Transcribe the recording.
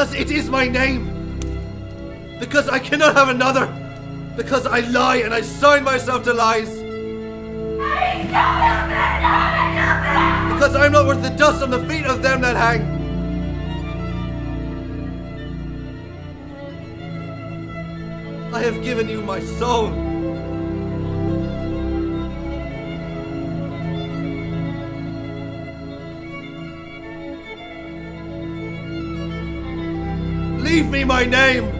Because it is my name. Because I cannot have another. Because I lie and I sign myself to lies. Because I'm not worth the dust on the feet of them that hang. I have given you my soul. Leave me my name.